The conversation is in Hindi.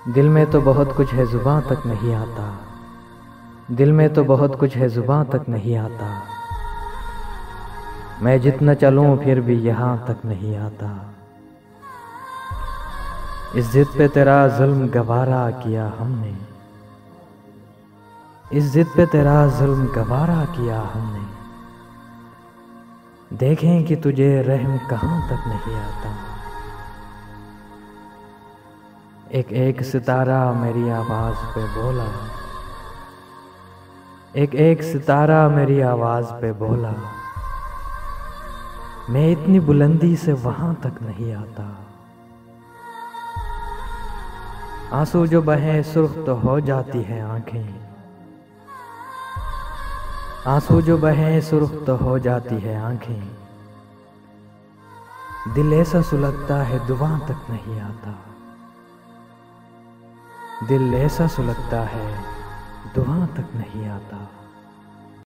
दिल में तो बहुत कुछ है जुबां तक नहीं आता, दिल में तो बहुत कुछ है जुबां तक नहीं आता। मैं जितना चलूं फिर भी यहाँ तक नहीं आता। इस जिद पे तेरा जुल्म गवारा किया हमने, इस जिद पे तेरा जुल्म गवारा किया हमने। देखें कि तुझे रहम कहाँ तक नहीं आता। एक एक सितारा मेरी आवाज पे बोला, एक एक सितारा मेरी आवाज पे बोला, मैं इतनी बुलंदी से वहां तक नहीं आता। आंसू जो बहे सुर्ख तो हो जाती है आंखें, आंसू जो बहे सुर्ख तो हो जाती है आंखें। दिल ऐसा सुलगता है दुआ तक नहीं आता, दिल ऐसा सुलगता है दुआ तक नहीं आता।